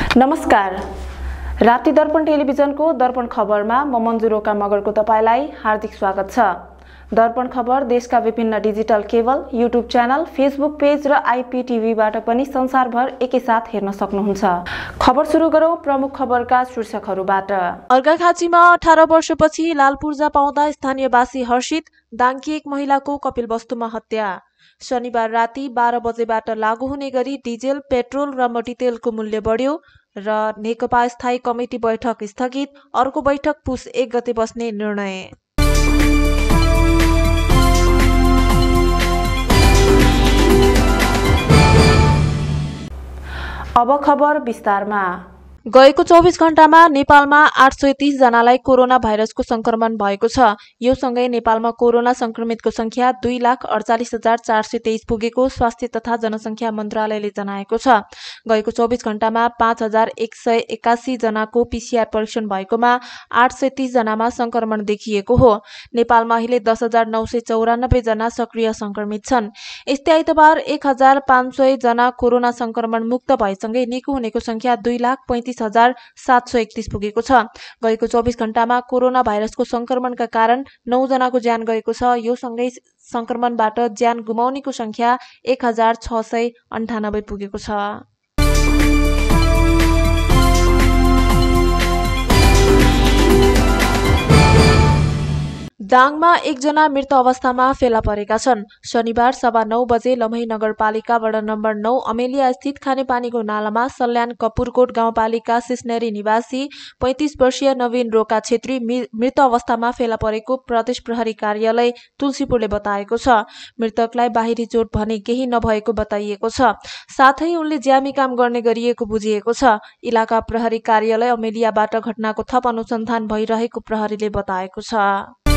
नमस्कार। राति दर्पण टेलिभिजनको दर्पण खबरमा म मन्जु रोका मगरको तपाईलाई हार्दिक स्वागत छ। दर्पण खबर देशका विभिन्न digital cable, YouTube channel, Facebook page र आइपीटीभीबाट पनि संसारभर एकैसाथ हेर्न सक्नुहुन्छ। खबर सुरु गरौं प्रमुख खबरका शीर्षकहरूबाट। अर्घाखाँचीमा 18 वर्षपछि लाल पूर्जा पाउँदा स्थानीयवासी हर्षित, दाङकी एक महिलाको कपिलवस्तुमा हत्या। शनिबार राति 12 बजेबाट लागू हुने गरी डिजेल, पेट्रोल र मट्टीतेलको मूल्य बढ्यो र नेकपा स्थायी कमिटी बैठक स्थगित, अर्को बैठक पुस 1 गते बस्ने निर्णय। अब खबर विस्तारमा। गएको 24 घण्टामा नेपालमा 830 जनालाई कोरोना भाइरसको संक्रमण भएको छ। यो सँगै नेपालमा कोरोना संक्रमितको संख्या 2,48,423 पुगेको स्वास्थ्य तथा जनसंख्या मन्त्रालयले जनाएको छ। गएको 24 घण्टामा 5,181 जनाको पीसीआर परीक्षण भएकोमा 830 जनामा संक्रमण देखिएको हो। नेपालमा अहिले 10,994 जना सक्रिय संक्रमित छन्। यस्तै आइतबार 1,500 जना कोरोना संक्रमण मुक्त भएसँगै निको हुनेको संख्या 2,35,731 पुगेको छ। गएको 24 घण्टामा कोरोना भाइरसको संक्रमणका कारण 9 जनाको ज्यान गएको छ। यो सँगै संक्रमणबाट ज्यान गुमाउनेको संख्या 1,698 पुगेको छ। दाङमा एकजना मृत अवस्थामा फेला परेका छन्। शनिबार 9:15 बजे लम्है नगरपालिका वडा नम्बर 9 अमेलिया स्थित खानेपानीको नालामा सल्यान कपुरकोट गाउँपालिका सिस्नेरी निवासी 35 वर्षीय नवीन रोका छेत्री मृत अवस्थामा फेला परेको प्रदेश प्रहरी कार्यालय तुलसीपुरले बताएको छ। मृतकलाई बाहिरी चोट भने केही नभएको बताइएको छ। साथै उनले ज्यामी काम गर्ने गरिएको बुझिएको छ। इलाका प्रहरी कार्यालय अमेलियाबाट घटनाको थप अनुसन्धान भइरहेको प्रहरीले बताएको छ।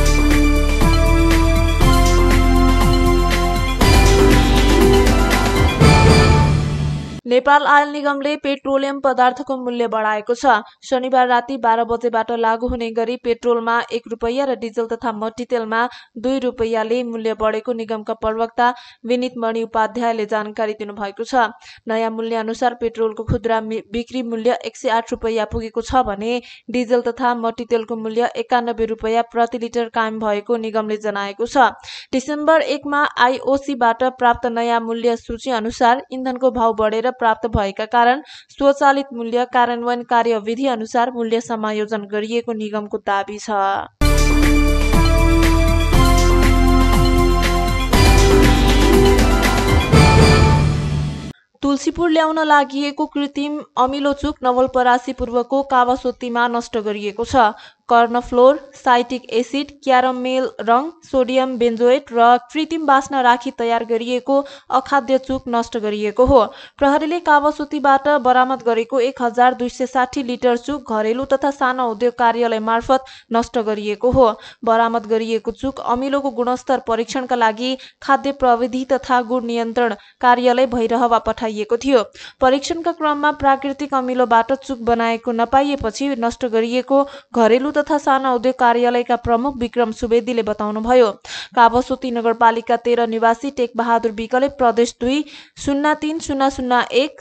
नेपाल आयल निगमले पेट्रोलियम पदार्थको मूल्य बढाएको छ। शनिबार राति 12 बजेबाट लागू हुने गरी पेट्रोलमा 1 रुपैयाँ र डिजल तथा मट्टीतेलमा 2 रुपैयाँले मूल्य बढेको निगमका प्रवक्ता विनित मणि उपाध्यायले जानकारी दिनुभएको छ। नयाँ मूल्य अनुसार पेट्रोलको खुद्रा बिक्री मूल्य 108 रुपैयाँ पुगेको छ भने डिजल तथा मट्टीतेलको मूल्य 91 रुपैयाँ प्रति लिटर कायम भएको निगमले जनाएको छ। डिसेम्बर 1 मा आईओसीबाट प्राप्त नयाँ मूल्य सूची अनुसार इन्धनको भाव बढेर प्राप्त भएका कारण स्वचालित मूल्य कार्यान्वयन कार्यविधि अनुसार मूल्य समायोजन गरिएको निगमको दाबी छ। तुलसीपुर ल्याउन लागिएको कृत्रिम अमिलो चुक नवलपरासी पूर्वको कावासोतीमा नष्ट गरिएको छ। कर्नफ्लोर, साइटिक एसिड, क्यारामेल रङ, सोडियम बेन्जोएट र कृत्रिम बास्ना राखी तयार गरिएको अखाद्य चुक नष्ट गरिएको हो। प्रहरीले कावासोतीबाट बरामद गरेको 1,260 लिटर चुक घरेलु तथा सानो उद्योग कार्यालय मार्फत नष्ट गरिएको हो। बरामद गरिएको चुक अमिलोको गुणस्तर परीक्षणका लागि खाद्य प्रविधि तथा गुण नियन्त्रण कार्यालय भैरहवा पठाइएको थियो। परीक्षणका क्रममा प्राकृतिक अमिलोबाट चुक बनाएको नपाइएपछि नष्ट गरिएको घरेलु तथा साना उद्योग कार्यालयका प्रमुख विक्रम सुवेदीले बताउनुभयो। कावासोती नगरपालिका 13 निवासी टेक बहादुर विकले प्रदेश 2 030001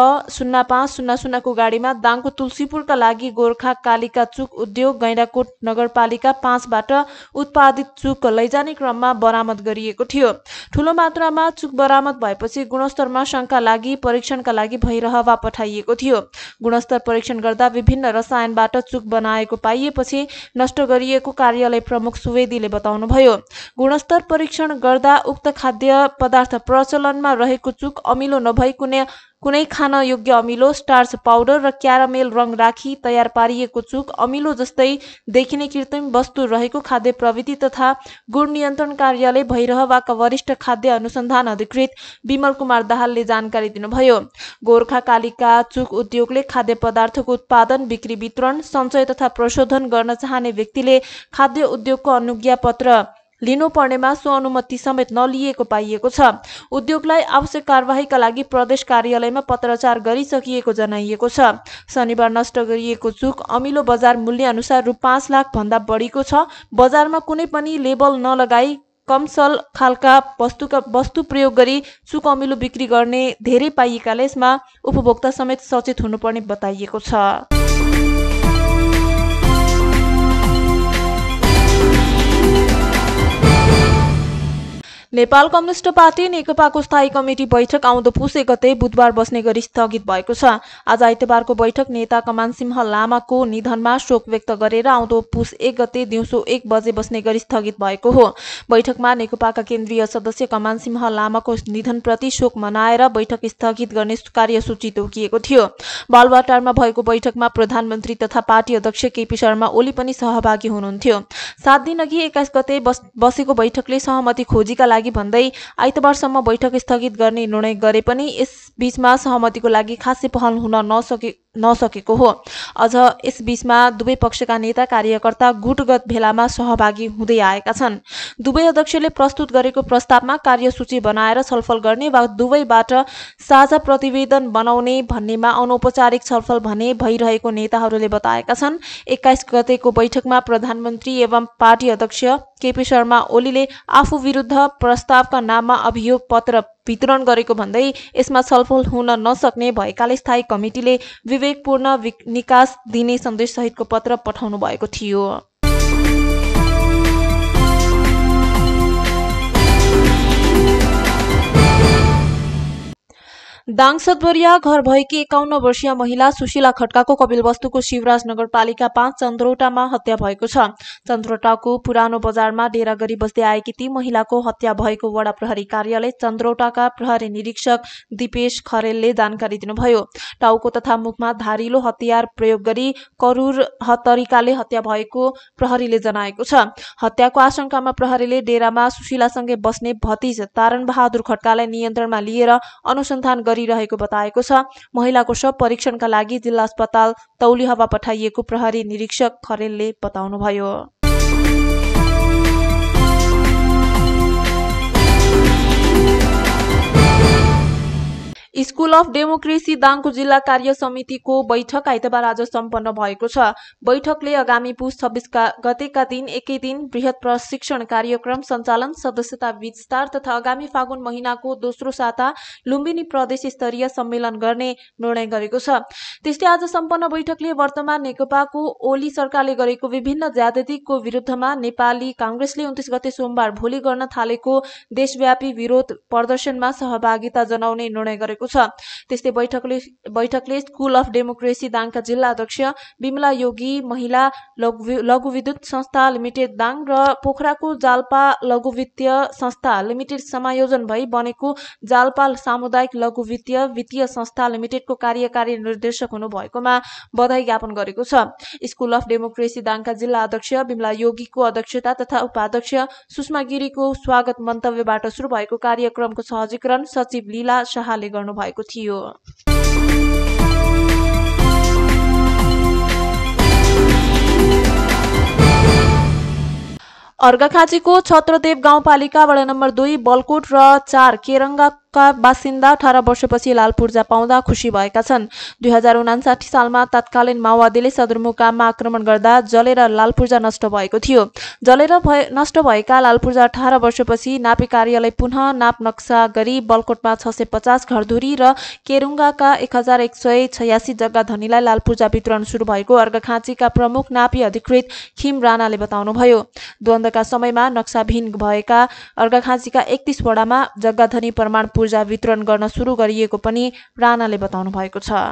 0500 को गाडीमा दाङको तुलसीपुरका लागि गोर्खा कालिका चुक उद्योग गैंडाकोट नगरपालिका 5 बाट उत्पादित चुक लैजाने क्रममा बरामद गरिएको थियो। ठूलो मात्रामा चुक बरामद भएपछि गुणस्तरमा शंका लागि परीक्षणका लागि भैरहवा पठाइएको थियो। गुणस्तर परीक्षण गर्दा विभिन्न रसायनबाट चुक बनाएको पाइएपछि नष्ट गरिएको कार्यालय प्रमुख सुवेदीले बताउनुभयो। गुणस्तर परीक्षण गर्दा उक्त खाद्य पदार्थ प्रचलनमा रहेको चुक अमिलो नभई कुनै खान योग्य अमिलो, स्टार्च पाउडर र क्यारामेल रङ राखी तयार पारिएको चुक अमिलो जस्तै देखिने कृत्रिम वस्तु रहेको खाद्य प्रविधि तथा गुण नियन्त्रण कार्यालय भैरहवाका वरिष्ठ खाद्य अनुसन्धान अधिकृत विमल कुमार दाहालले जानकारी दिनुभयो। गोर्खा कालिका चुक उद्योगले खाद्य पदार्थको उत्पादन, बिक्री, वितरण, सञ्चय तथा प्रशोधन गर्न चाहने व्यक्तिले खाद्य उद्योगको अनुज्ञा पत्र लिनुपर्नेमा सो अनुमति समेत नलिएको पाइएको छ। उद्योगलाई आवश्यक कारबाहीका लागि प्रदेश कार्यालयमा पत्राचार गरिसकिएको जनाइएको छ। शनिबार नष्ट गरिएको चुक अमिलो बजार मूल्य अनुसार रु 5 लाख भन्दा बढीको छ। बजारमा कुनै पनि लेबल नलगाई कमसल खालका वस्तु प्रयोग गरी सुक अमिलो बिक्री गर्ने धेरै पाइएकाले यसमा उपभोक्ता समेत सचेत हुनुपर्ने बताइएको छ। नेपाल कम्युनिस्ट पार्टी नेकपाको स्थायी कमिटी बैठक आउँदो पुस 1 गते बुधबार बस्ने गरी स्थगित भएको छ। आज आइतबारको बैठक नेता कमान सिंह लामाको निधनमा शोक व्यक्त गरेर आउँदो पुस 1 गते दिउँसो 1 बजे बस्ने गरी स्थगित भएको हो। बैठकमा नेकपाका केन्द्रीय सदस्य कमान सिंह लामाको निधनप्रति शोक मनाएर बैठक स्थगित गर्ने कार्यसूची तोकिएको थियो। बालुवाटारमा भएको बैठकमा प्रधानमन्त्री तथा पार्टी अध्यक्ष केपी शर्मा ओली पनि सहभागी हुनुहुन्थ्यो। 7 दिन अघि 21 गते बसेको बैठकले सहमति खोजीका लागि भन्दै आइतबारसम्म बैठक स्थगित गर्ने निर्णय गरे पनि यस बीचमा सहमतिको लागि खासै पहल हुन नसकेको हो। अझ यस बीचमा दुवै पक्षका नेता कार्यकर्ता गुटगत भेलामा सहभागी हुँदै आएका छन्। दुवै अध्यक्षले प्रस्तुत गरेको प्रस्तावमा कार्यसूची बनाएर छलफल गर्ने वा दुवैबाट साझा प्रतिवेदन बनाउने भन्नेमा अनौपचारिक छलफल भने भइरहेको नेताहरूले बताएका छन्। 21 गतेको बैठकमा प्रधानमन्त्री एवं पार्टी अध्यक्ष केपी शर्मा ओलीले आफू विरुद्ध प्रस्तावका नाममा अभियोग पत्र वितरण गरेको भन्दै यसमा छलफल हुन नसक्ने भएकाले स्थायी कमिटीले विवेकपूर्ण निकास दिने सन्देशसहितको पत्र पठाउनु भएको थियो। दाङ सतवरिया घर भएकी 51 वर्षीय महिला सुशीला खड्काको कपिलवस्तुको शिवराज नगरपालिका 5 चन्द्रौटामा हत्या भएको छ। चन्द्रौटाको पुरानो बजारमा डेरा गरी बस्दै आएकी ती महिलाको हत्या भएको वडा प्रहरी कार्यालय चन्द्रौटाका प्रहरी निरीक्षक दिपेश खरेलले जानकारी दिनुभयो। टाउको तथा मुखमा धारिलो हतियार प्रयोग गरी करूर तरिकाले हत्या भएको प्रहरीले जनाएको छ। हत्याको आशंकामा प्रहरीले डेरामा सुशीलासँगै बस्ने भतिज तारण बहादुर खड्कालाई नियन्त्रणमा लिएर अनुसन्धान गरिरहेको बताएको छ। महिलाको शव परीक्षणका लागि जिल्ला अस्पताल तौलिहवा पठाइएको प्रहरी निरीक्षक खरेलले बताउनुभयो। स्कुल अफ डेमोक्रेसी दाङको जिल्ला कार्य समितिको बैठक आइतबार आज सम्पन्न भएको छ। बैठकले आगामी पुस 26 गतेका दिन एकै दिन बृहत प्रशिक्षण कार्यक्रम सञ्चालन, सदस्यता विस्तार तथा आगामी फागुन महिनाको दोस्रो साता लुम्बिनी प्रदेश स्तरीय सम्मेलन गर्ने निर्णय गरेको छ। त्यस्तै आज सम्पन्न बैठकले वर्तमान नेकपाको ओली सरकारले गरेको विभिन्न ज्यादतीको विरुद्धमा नेपाली कांग्रेसले 29 गते सोमबार भोलि गर्न थालेको देशव्यापी विरोध प्रदर्शनमा सहभागिता जनाउने निर्णय गरेको छ। त्यस्तै बैठकले स्कुल अफ डेमोक्रेसी दाङका जिल्ला अध्यक्ष बिमला योगी, महिला लघु विद्युत संस्था लिमिटेड दाङ र पोखराको जालपा लघु वित्तीय संस्था लिमिटेड समायोजन भई बनेको जालपा सामुदायिक लघु वित्तीय संस्था लिमिटेडको कार्यकारी निर्देशक हुनुभएकोमा बधाई ज्ञापन गरेको छ। स्कुल अफ डेमोक्रेसी दाङका जिल्ला अध्यक्ष बिमला योगीको अध्यक्षता तथा उपाध्यक्ष सुषमा गिरीको स्वागत मन्तव्यबाट सुरु भएको कार्यक्रमको सहजीकरण सचिव लीला शाहले भएको थियो। अर्घाखाँचीको छत्रदेव गाउँपालिका वडा नम्बर 2 बलकोट र 4 केरङ्गाका बासिन्दा 18 वर्षपछि लाल पूर्जा पाउँदा खुसी भएका छन्। 2059 सालमा तत्कालीन माओवादीले सदरमुकाममा आक्रमण गर्दा जलेर लाल पूर्जा नष्ट भएको थियो। जलेर नष्ट भएका लाल पूर्जा 18 वर्षपछि नापी कार्यालय पुनः नाप नक्सा गरी बलकोटमा 650 घरधुरी र केरुङ्गाका 1186 जग्गा धनीलाई लाल पूर्जा वितरण सुरु भएको अर्घाखाँचीका प्रमुख नापी अधिकृत खिम राणाले बताउनुभयो। द्वन्द्वका समयमा नक्साविहीन भएका अर्घाखाँचीका 31 वडामा जग्गा धनी प्रमाण पूर्जा वितरण गर्न सुरु गरिएको पनि राणाले बताउनु भएको छ।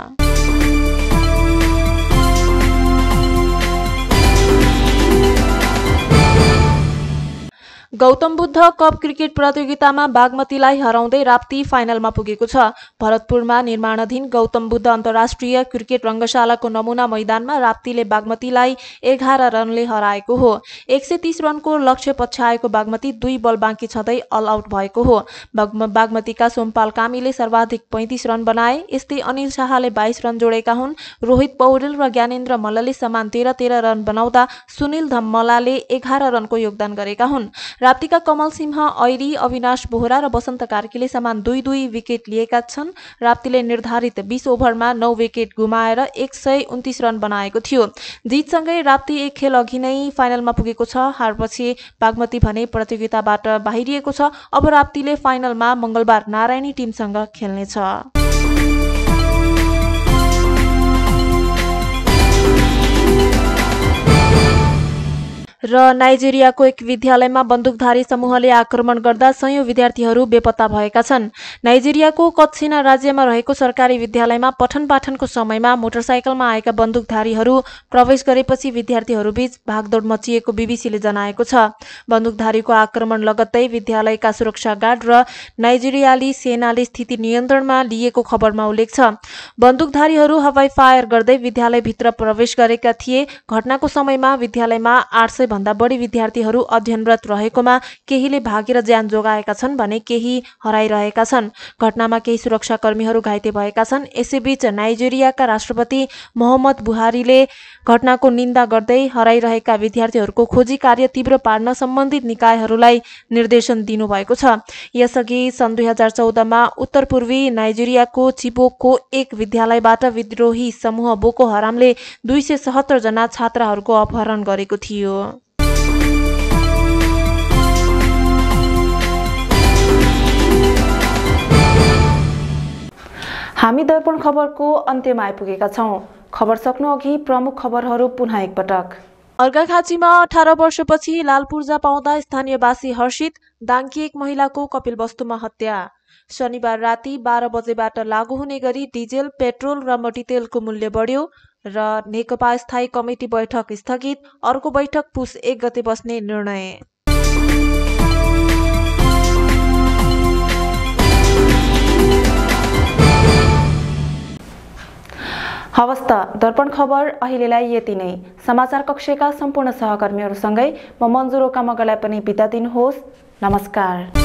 गौतम बुद्ध कप क्रिकेट प्रतियोगितामा बागमतीलाई हराउँदै राप्ती फाइनलमा पुगेको छ। भरतपुरमा निर्माणाधीन गौतम बुद्ध अन्तर्राष्ट्रिय क्रिकेट रङ्गशालाको नमुना मैदानमा राप्तीले बागमतीलाई 11 रनले हराएको हो। 130 रनको लक्ष्य पछ्याएको बागमती 2 बल बाँकी छँदै अल आउट भएको हो। बागमतीका सोमपाल कामीले सर्वाधिक 35 रन बनाए। यस्तै अनिल शाहले 22 रन जोडेका हुन्। रोहित पौडेल र ज्ञानेन्द्र मल्लले समान 13-13 रन बनाउँदा सुनिल धम्मलाले 11 रनको योगदान गरेका हुन्। राप्तीका कमल सिंह ऐरी, अविनाश बोहरा र वसन्त कार्कीले समान 2-2 विकेट लिएका छन्। राप्तीले निर्धारित 20 ओभरमा 9 विकेट गुमाएर 129 रन बनाएको थियो। जितसँगै राप्ती एक खेल अघि नै फाइनलमा पुगेको छ। हारपछि बागमती भने प्रतियोगिताबाट बाहिरिएको छ। अब राप्तीले फाइनलमा मंगलबार नारायणी टिमसँग खेल्नेछ। र नाइजेरियाको एक विद्यालयमा बन्दुकधारी समूहले आक्रमण गर्दा सयौं विद्यार्थीहरू बेपत्ता भएका छन्। नाइजेरियाको कत्सिना राज्यमा रहेको सरकारी विद्यालयमा पठन पाठनको समयमा मोटरसाइकलमा आएका बन्दुकधारीहरू प्रवेश गरेपछि विद्यार्थीहरूबीच भागदौड मचिएको बीबीसीले जनाएको छ। बन्दुकधारीको आक्रमण लगत्तै विद्यालयका सुरक्षा गार्ड र नाइजेरियाली सेनाले स्थिति नियन्त्रणमा लिएको खबरमा उल्लेख छ। बन्दुकधारीहरू हवाई फायर गर्दै विद्यालयभित्र प्रवेश गरेका थिए। घटनाको समयमा विद्यालयमा 800 भन्दा बढी विद्यार्थीहरू अध्ययनरत रहेकोमा केहीले भागेर ज्यान जोगाएका छन् भने केही हराइरहेका छन्। घटनामा केही सुरक्षाकर्मीहरू घाइते भएका छन्। यसैबीच नाइजेरियाका राष्ट्रपति मोहम्मद बुहारीले घटनाको निन्दा गर्दै हराइरहेका विद्यार्थीहरूको खोजी कार्य तीव्र पार्न सम्बन्धित निकायहरूलाई निर्देशन दिनुभएको छ। यसअघि सन् 2014 मा उत्तर पूर्वी नाइजेरियाको चिबोकको एक विद्यालयबाट विद्रोही समूह बोको हरामले 277 जना छात्राहरूको अपहरण गरेको थियो। हामी दर्पण खबरको अन्त्यमा आइपुगेका छौं। खबर सक्नु अघि प्रमुख खबरहरू पुनः एकपटक। अर्घाखाँचीमा 18 वर्षपछि लालपूर्जा पाउँदा स्थानीयवासी हर्षित। दाङकी एक महिलाको कपिलवस्तुमा हत्या। शनिबार राति 12 बजेबाट लागू हुने गरी डिजेल, पेट्रोल र मट्टीतेलको मूल्य बढ्यो। र नेकपा स्थायी कमिटी बैठक स्थगित। अर्को बैठक पुस 1 गते बस्ने निर्णय। हवस् त दर्पण खबर अहिलेलाई यति नै। समाचार कक्षका सम्पूर्ण सहकर्मीहरूसँगै म मन्जु रोकामगलाई पनि बिदा दिनुहोस्। नमस्कार।